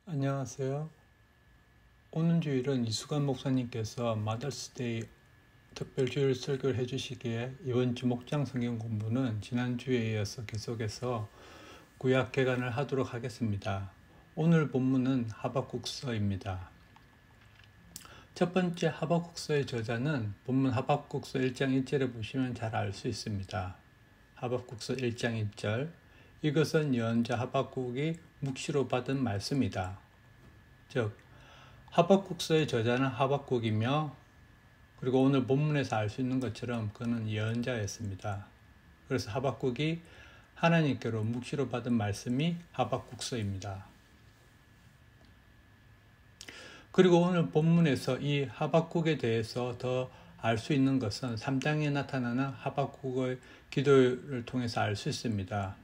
안녕하세요. 오는 주일은 이수관 목사님께서 마더스데이 특별주일 설교를 해주시기에 이번 주 목장 성경 공부는 지난주에 이어서 계속해서 구약 개관을 하도록 하겠습니다. 오늘 본문은 하박국서입니다. 첫 번째 하박국서의 저자는 본문 하박국서 1장 1절에 보시면 잘 알 수 있습니다. 하박국서 1장 1절 이것은 예언자 하박국이 묵시로 받은 말씀이다. 즉 하박국서의 저자는 하박국이며 그리고 오늘 본문에서 알 수 있는 것처럼 그는 예언자였습니다. 그래서 하박국이 하나님께로 묵시로 받은 말씀이 하박국서입니다. 그리고 오늘 본문에서 이 하박국에 대해서 더 알 수 있는 것은 3장에 나타나는 하박국의 기도를 통해서 알 수 있습니다.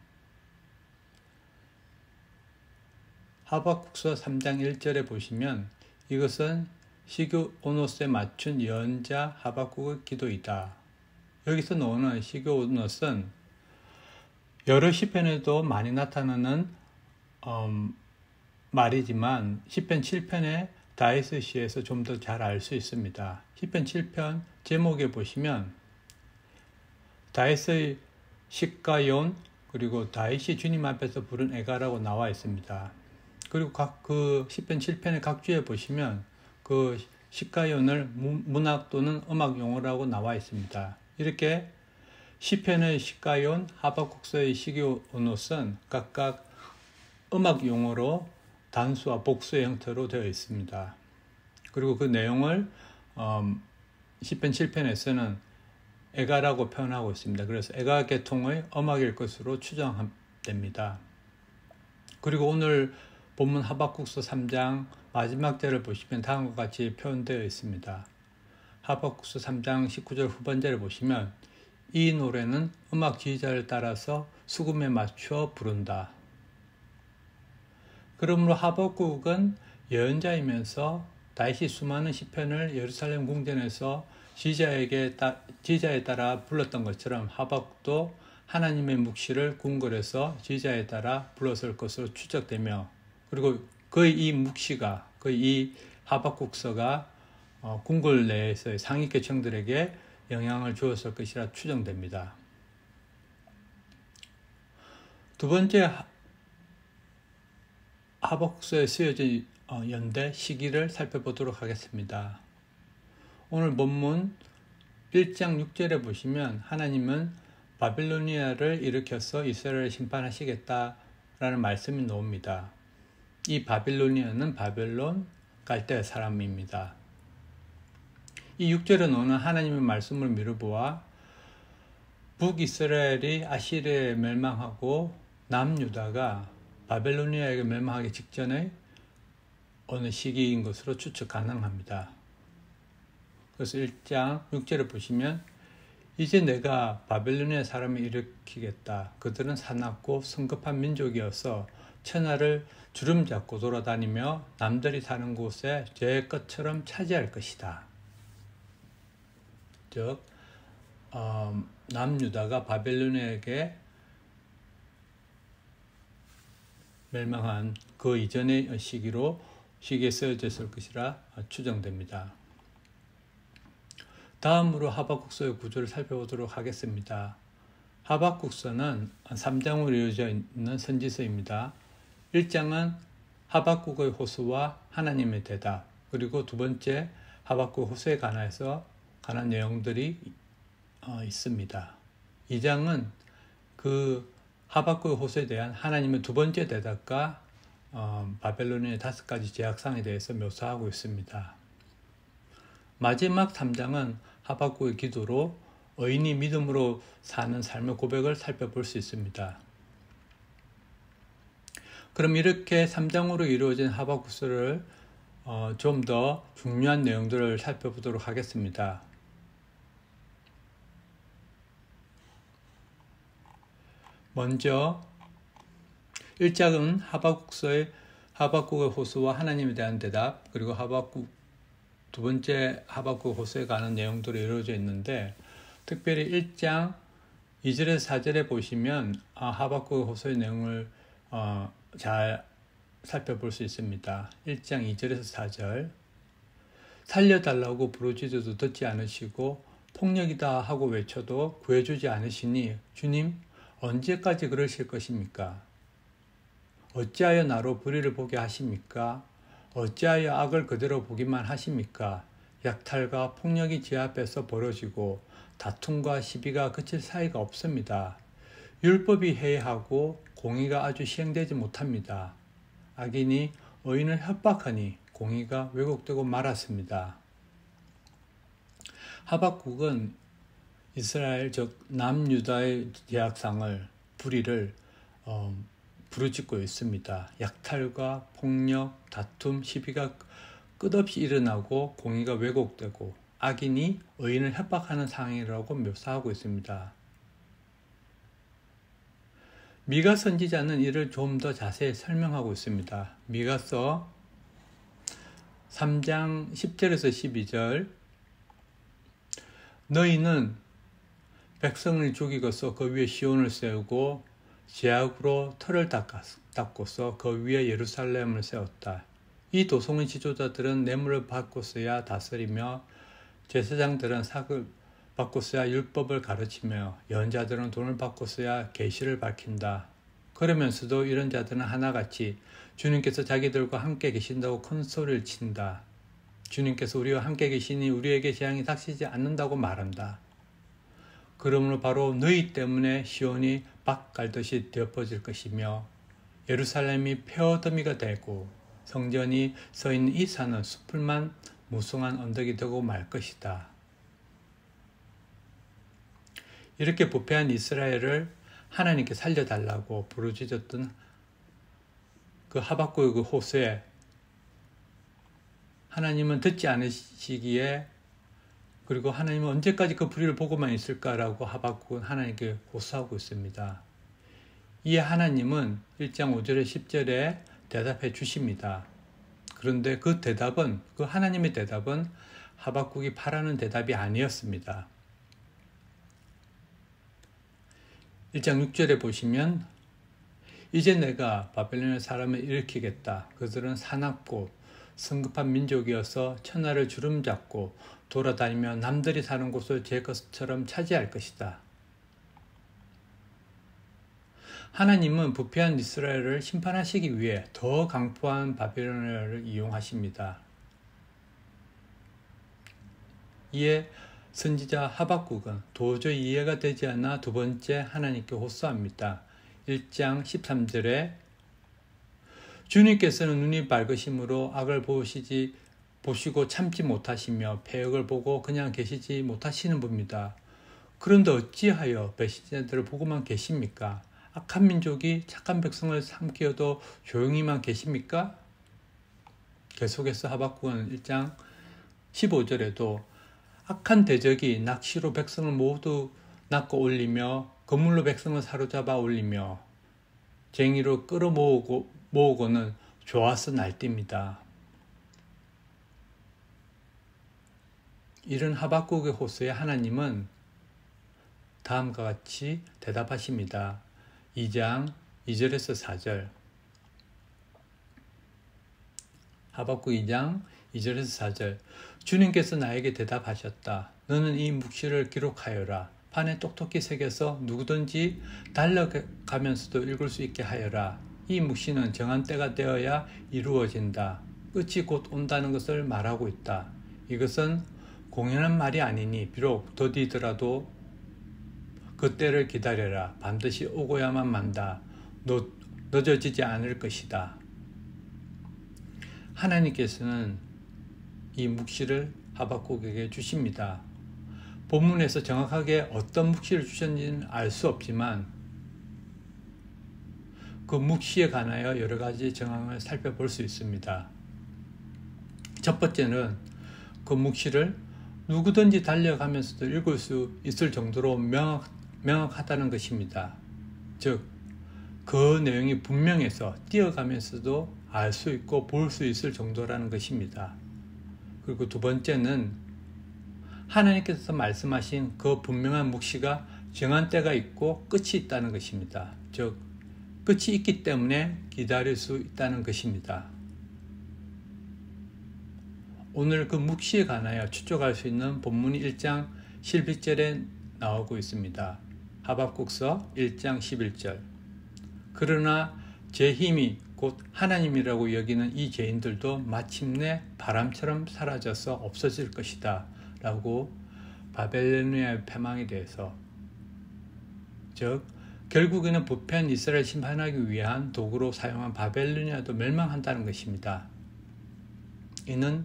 하박국서 3장 1절에 보시면 이것은 시그오노스에 맞춘 예언자 하박국의 기도이다. 여기서 나오는 시그오노스는 여러 시편에도 많이 나타나는 말이지만 시편 7편의 다윗의 시에서 좀 더 잘 알 수 있습니다. 시편 7편 제목에 보시면 다윗의 시가yon 그리고 다윗이 주님 앞에서 부른 애가라고 나와 있습니다. 그리고 그 시편 7편의 각주에 보시면 그 시가연을 문학 또는 음악 용어라고 나와 있습니다. 이렇게 시편의 시가연, 하박국서의 시기오노스는 각각 음악 용어로 단수와 복수의 형태로 되어 있습니다. 그리고 그 내용을 시편 7편에서는 애가라고 표현하고 있습니다. 그래서 애가 계통의 음악일 것으로 추정됩니다. 그리고 오늘 본문 하박국서 3장 마지막 절을 보시면 다음과 같이 표현되어 있습니다. 하박국서 3장 19절 후반절을 보시면 이 노래는 음악 지휘자를 따라서 수금에 맞추어 부른다. 그러므로 하박국은 예언자이면서 다윗이 수많은 시편을 예루살렘 궁전에서 지휘자에 따라 불렀던 것처럼 하박국도 하나님의 묵시를 궁궐에서 지휘자에 따라 불렀을 것으로 추측되며 그리고 거의 이 묵시가 거의 이 하박국서가 궁궐 내에서의 상위 계층들에게 영향을 주었을 것이라 추정됩니다. 두 번째 하박국서에 쓰여진 연대 시기를 살펴보도록 하겠습니다. 오늘 본문 1장 6절에 보시면 하나님은 바빌로니아를 일으켜서 이스라엘을 심판하시겠다라는 말씀이 나옵니다. 이 바빌로니아는 바벨론 갈대 사람입니다. 이 6절에 나오는 하나님의 말씀을 미루보아 북이스라엘이 아시리아에 멸망하고 남유다가 바벨로니아에게 멸망하기 직전의 어느 시기인 것으로 추측 가능합니다. 그래서 1장 6절에 보시면 이제 내가 바벨로니아 사람을 일으키겠다. 그들은 사납고 성급한 민족이어서 천하를 주름 잡고 돌아다니며 남들이 사는 곳에 제 것처럼 차지할 것이다. 즉 남유다가 바벨로니아에게 멸망한 그 이전의 시기에 쓰여졌을 것이라 추정됩니다. 다음으로 하박국서의 구조를 살펴보도록 하겠습니다. 하박국서는 3장으로 이루어져 있는 선지서입니다. 1장은 하박국의 호소와 하나님의 대답, 그리고 두 번째 하박국 호소에 관한 내용들이 있습니다. 2장은 그 하박국의 호소에 대한 하나님의 두 번째 대답과 바벨로니아의 5가지 제약상에 대해서 묘사하고 있습니다. 마지막 3장은 하박국의 기도로 의인이 믿음으로 사는 삶의 고백을 살펴볼 수 있습니다. 그럼 이렇게 3장으로 이루어진 하박국서를 좀 더 중요한 내용들을 살펴보도록 하겠습니다. 먼저 1장은 하박국의 호소와 하나님에 대한 대답, 그리고 두 번째 하박국 호소에 관한 내용들이 이루어져 있는데 특별히 1장 2절에서 4절에 보시면 하박국의 호소의 내용을 잘 살펴볼 수 있습니다. 1장 2절에서 4절. 살려달라고 부르짖어도 듣지 않으시고 폭력이다 하고 외쳐도 구해주지 않으시니 주님 언제까지 그러실 것입니까? 어찌하여 나로 불의를 보게 하십니까? 어찌하여 악을 그대로 보기만 하십니까? 약탈과 폭력이 제 앞에서 벌어지고 다툼과 시비가 그칠 사이가 없습니다. 율법이 해이하고 공의가 아주 시행되지 못합니다. 악인이 의인을 협박하니 공의가 왜곡되고 말았습니다. 하박국은 이스라엘 즉 남유다의 제약상을 불의를 부르짖고 있습니다. 약탈과 폭력, 다툼, 시비가 끝없이 일어나고 공의가 왜곡되고 악인이 의인을 협박하는 상황이라고 묘사하고 있습니다. 미가 선지자는 이를 좀 더 자세히 설명하고 있습니다. 미가서 3장 10절에서 12절. 너희는 백성을 죽이고서 그 위에 시온을 세우고 제약으로 터를 닦고서 그 위에 예루살렘을 세웠다. 이 도성의 지도자들은 뇌물을 받고서야 다스리며 제사장들은 삭을 받고서야 율법을 가르치며 연자들은 돈을 받고서야 계시를 밝힌다. 그러면서도 이런 자들은 하나같이 주님께서 자기들과 함께 계신다고 큰 소리를 친다. 주님께서 우리와 함께 계시니 우리에게 재앙이 닥치지 않는다고 말한다. 그러므로 바로 너희 때문에 시온이 박 갈듯이 덮어질 것이며 예루살렘이 폐허더미가 되고 성전이 서 있는 이 산은 숲을만 무성한 언덕이 되고 말 것이다. 이렇게 부패한 이스라엘을 하나님께 살려달라고 부르짖었던 그 하박국의 그 호소에 하나님은 듣지 않으시기에 그리고 하나님은 언제까지 그 불의를 보고만 있을까라고 하박국은 하나님께 호소하고 있습니다. 이에 하나님은 1장 5절에 10절에 대답해 주십니다. 그런데 그 하나님의 대답은 하박국이 바라는 대답이 아니었습니다. 1장 6절에 보시면 이제 내가 바벨론의 사람을 일으키겠다. 그들은 사납고 성급한 민족이어서 천하를 주름잡고 돌아다니며 남들이 사는 곳을 제 것처럼 차지할 것이다. 하나님은 부패한 이스라엘을 심판하시기 위해 더 강포한 바벨론을 이용하십니다. 이에 선지자 하박국은 도저히 이해가 되지 않아 두 번째 하나님께 호소합니다. 1장 13절에 주님께서는 눈이 밝으심으로 악을 보시고 참지 못하시며 패역을 보고 그냥 계시지 못하시는 분입니다. 그런데 어찌하여 배신자들을 보고만 계십니까? 악한 민족이 착한 백성을 삼키어도 조용히만 계십니까? 계속해서 하박국은 1장 15절에도 악한 대적이 낚시로 백성을 모두 낚아 올리며 거물로 백성을 사로잡아 올리며 쟁이로 끌어모으고는 좋아서 날뜁니다. 이런 하박국의 호소에 하나님은 다음과 같이 대답하십니다. 2장 2절에서 4절. 하박국 2장 2절에서 4절. 주님께서 나에게 대답하셨다. 너는 이 묵시를 기록하여라. 판에 똑똑히 새겨서 누구든지 달려가면서도 읽을 수 있게 하여라. 이 묵시는 정한 때가 되어야 이루어진다. 끝이 곧 온다는 것을 말하고 있다. 이것은 공연한 말이 아니니 비록 더디더라도 그 때를 기다려라. 반드시 오고야만 만다. 늦어지지 않을 것이다. 하나님께서는 이 묵시를 하박국에게 주십니다. 본문에서 정확하게 어떤 묵시를 주셨는지는 알 수 없지만 그 묵시에 관하여 여러 가지 정황을 살펴볼 수 있습니다. 첫 번째는 그 묵시를 누구든지 달려가면서도 읽을 수 있을 정도로 명확하다는 것입니다. 즉, 그 내용이 분명해서 뛰어가면서도 알 수 있고 볼 수 있을 정도라는 것입니다. 그리고 두 번째는 하나님께서 말씀하신 그 분명한 묵시가 정한 때가 있고 끝이 있다는 것입니다. 즉, 끝이 있기 때문에 기다릴 수 있다는 것입니다. 오늘 그 묵시에 관하여 추적할 수 있는 본문이 1장 11절에 나오고 있습니다. 하박국서 1장 11절. 그러나 제 힘이 곧 하나님이라고 여기는 이 죄인들도 마침내 바람처럼 사라져서 없어질 것이다 라고 바벨로니아의 패망에 대해서, 즉 결국에는 부패한 이스라엘 심판하기 위한 도구로 사용한 바벨로니아도 멸망한다는 것입니다. 이는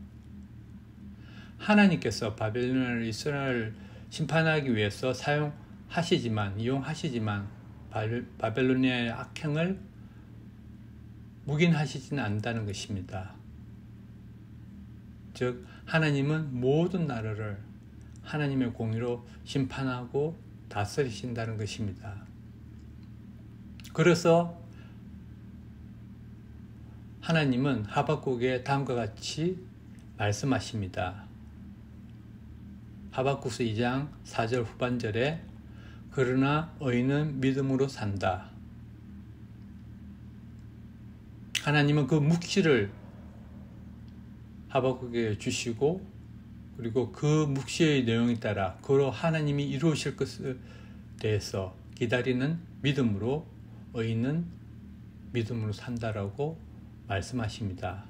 하나님께서 바벨로니아를 이스라엘 심판하기 위해서 이용하시지만 바벨로니아의 악행을 묵인하시지는 않는다는 것입니다. 즉 하나님은 모든 나라를 하나님의 공의로 심판하고 다스리신다는 것입니다. 그래서 하나님은 하박국에 다음과 같이 말씀하십니다. 하박국서 2장 4절 후반절에 그러나 의인은 믿음으로 산다. 하나님은 그 묵시를 하박국에 주시고, 그리고 그 묵시의 내용에 따라 그로 하나님이 이루실 것에 대해서 기다리는 믿음으로 의인은 믿음으로 산다라고 말씀하십니다.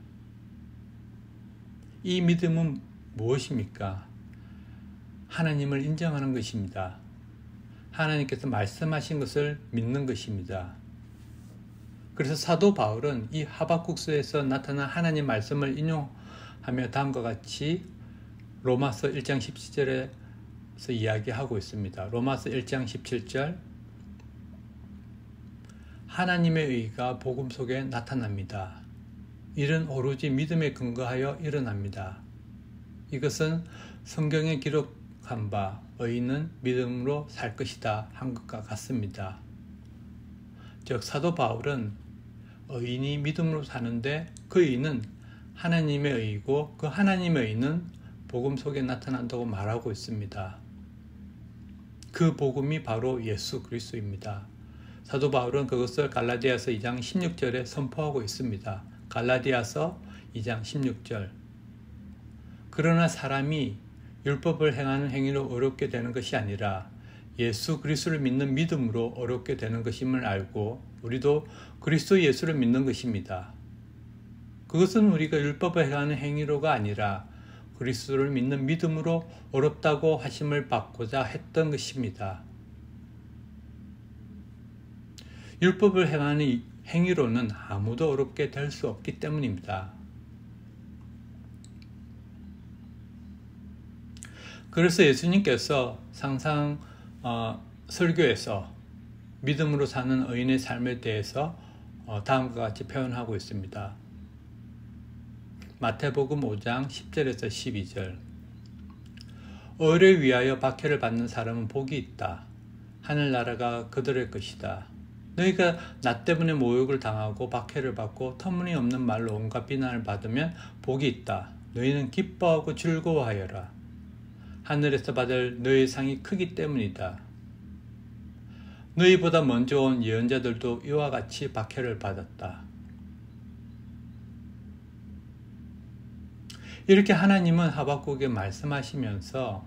이 믿음은 무엇입니까? 하나님을 인정하는 것입니다. 하나님께서 말씀하신 것을 믿는 것입니다. 그래서 사도 바울은 이 하박국서에서 나타난 하나님 말씀을 인용하며 다음과 같이 로마서 1장 17절에서 이야기하고 있습니다. 로마서 1장 17절. 하나님의 의가 복음 속에 나타납니다. 이는 오로지 믿음에 근거하여 일어납니다. 이것은 성경에 기록한 바 의인은 믿음으로 살 것이다 한 것과 같습니다. 즉 사도 바울은 의인이 믿음으로 사는데 그 의인은 하나님의 의이고 그 하나님의 의인은 복음 속에 나타난다고 말하고 있습니다. 그 복음이 바로 예수 그리스도입니다. 사도 바울은 그것을 갈라디아서 2장 16절에 선포하고 있습니다. 갈라디아서 2장 16절. 그러나 사람이 율법을 행하는 행위로 어렵게 되는 것이 아니라 예수 그리스도를 믿는 믿음으로 어렵게 되는 것임을 알고 우리도 그리스도 예수를 믿는 것입니다. 그것은 우리가 율법을 행하는 행위로가 아니라 그리스도를 믿는 믿음으로 어렵다고 하심을 받고자 했던 것입니다. 율법을 행하는 행위로는 아무도 어렵게 될 수 없기 때문입니다. 그래서 예수님께서 설교에서 믿음으로 사는 의인의 삶에 대해서 다음과 같이 표현하고 있습니다. 마태복음 5장 10절에서 12절. 의를 위하여 박해를 받는 사람은 복이 있다. 하늘나라가 그들의 것이다. 너희가 나 때문에 모욕을 당하고 박해를 받고 터무니없는 말로 온갖 비난을 받으면 복이 있다. 너희는 기뻐하고 즐거워하여라. 하늘에서 받을 너희의 상이 크기 때문이다. 너희보다 먼저 온 예언자들도 이와 같이 박해를 받았다. 이렇게 하나님은 하박국에 말씀하시면서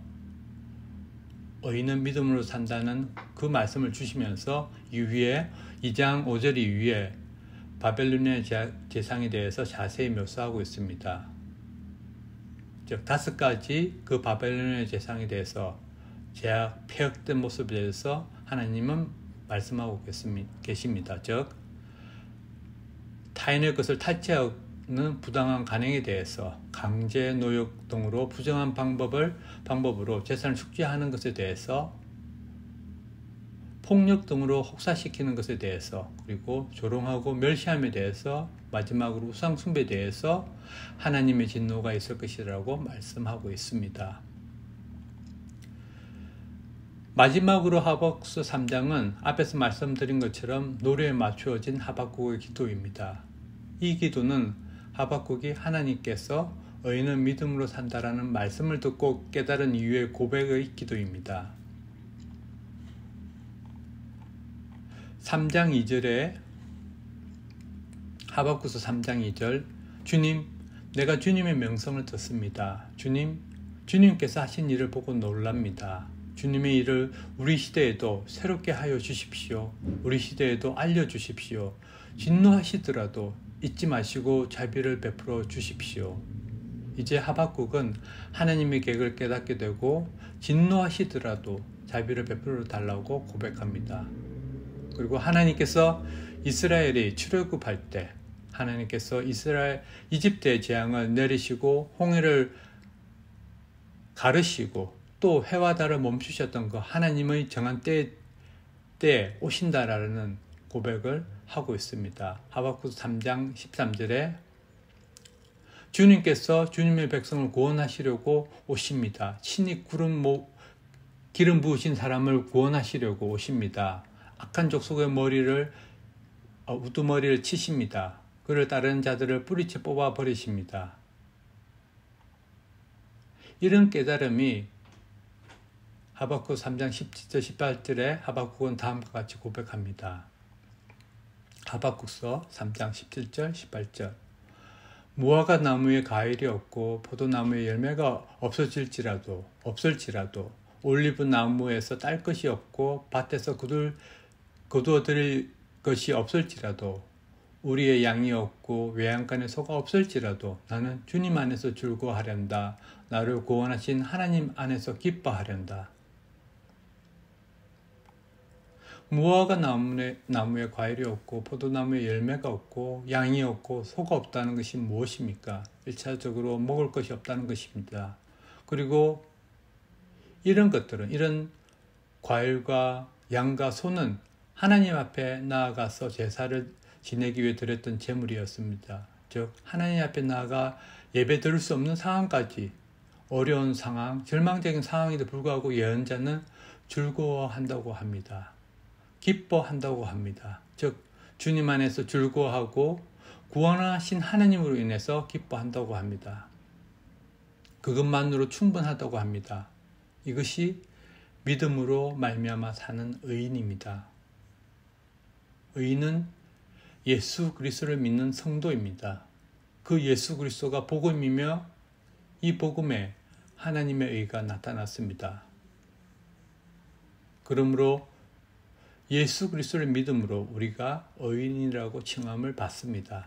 의인은 믿음으로 산다는 그 말씀을 주시면서 이후에 2장 5절 이후에 바벨로니아 제상에 대해서 자세히 묘사하고 있습니다. 즉 5가지 그 바벨로니아 제상에 대해서 제약 폐역된 모습에 대해서 하나님은 말씀하고 계십니다. 즉 타인의 것을 탈취하는 부당한 간행에 대해서 강제 노역 등으로 부정한 방법으로 재산을 축제하는 것에 대해서 폭력 등으로 혹사시키는 것에 대해서 그리고 조롱하고 멸시함에 대해서 마지막으로 우상 숭배에 대해서 하나님의 진노가 있을 것이라고 말씀하고 있습니다. 마지막으로 하박국서 3장은 앞에서 말씀드린 것처럼 노래에 맞추어진 하박국의 기도입니다. 이 기도는 하박국이 하나님께서 의인은 믿음으로 산다라는 말씀을 듣고 깨달은 이후의 고백의 기도입니다. 3장 2절에 하박국서 3장 2절 주님 내가 주님의 명성을 듣습니다. 주님께서 하신 일을 보고 놀랍니다. 주님의 일을 우리 시대에도 새롭게 하여 주십시오. 우리 시대에도 알려주십시오. 진노하시더라도 잊지 마시고 자비를 베풀어 주십시오. 이제 하박국은 하나님의 계획을 깨닫게 되고 진노하시더라도 자비를 베풀어 달라고 고백합니다. 그리고 하나님께서 이스라엘이 출애굽할 때 하나님께서 이집트의 재앙을 내리시고 홍해를 가르시고 또 해와 달을 멈추셨던 그 하나님의 정한 때에 오신다라는 고백을 하고 있습니다. 하박국 3장 13절에 주님께서 주님의 백성을 구원하시려고 오십니다. 친히 기름 부으신 사람을 구원하시려고 오십니다. 악한 족속의 우두머리를 치십니다. 그를 따르는 자들을 뿌리째 뽑아 버리십니다. 이런 깨달음이 하박국 3장 17절 18절에 하박국은 다음과 같이 고백합니다. 하박국서 3장 17절 18절 무화과 나무에 과일이 없고 포도나무에 열매가 없을지라도 올리브 나무에서 딸 것이 없고 밭에서 거두어들일 것이 없을지라도 우리의 양이 없고 외양간에 소가 없을지라도 나는 주님 안에서 즐거워하련다. 나를 구원하신 하나님 안에서 기뻐하련다. 무화과 나무에 과일이 없고 포도나무에 열매가 없고 양이 없고 소가 없다는 것이 무엇입니까? 1차적으로 먹을 것이 없다는 것입니다. 그리고 이런 과일과 양과 소는 하나님 앞에 나아가서 제사를 지내기 위해 드렸던 제물이었습니다. 즉 하나님 앞에 나아가 예배 드릴 수 없는 상황까지 어려운 상황, 절망적인 상황에도 불구하고 예언자는 즐거워한다고 합니다. 기뻐한다고 합니다. 즉 주님 안에서 즐거워하고 구원하신 하나님으로 인해서 기뻐한다고 합니다. 그것만으로 충분하다고 합니다. 이것이 믿음으로 말미암아 사는 의인입니다. 의인은 예수 그리스도를 믿는 성도입니다. 그 예수 그리스도가 복음이며 이 복음에 하나님의 의가 나타났습니다. 그러므로 예수 그리스도를 믿음으로 우리가 의인이라고 칭함을 받습니다.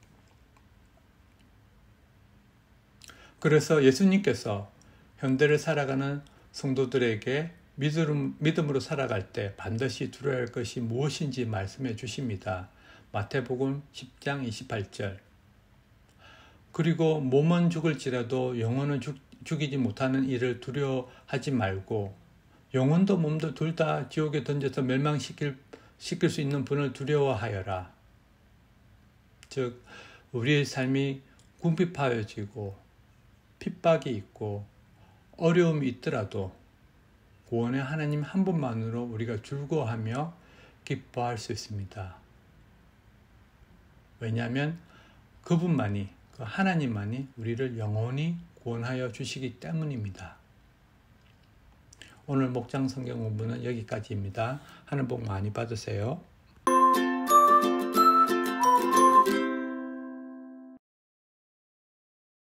그래서 예수님께서 현대를 살아가는 성도들에게 믿음으로 살아갈 때 반드시 두려워야 할 것이 무엇인지 말씀해 주십니다. 마태복음 10장 28절 그리고 몸은 죽을지라도 영혼은 죽이지 못하는 일을 두려워하지 말고 영혼도 몸도 둘 다 지옥에 던져서 멸망시킬 수 있는 분을 두려워하여라. 즉 우리의 삶이 궁핍하여지고 핍박이 있고 어려움이 있더라도 구원의 하나님 한 분만으로 우리가 즐거워하며 기뻐할 수 있습니다. 왜냐하면 그분만이 그 하나님만이 우리를 영원히 구원하여 주시기 때문입니다. 오늘 목장 성경 공부는 여기까지입니다. 하늘 복 많이 받으세요.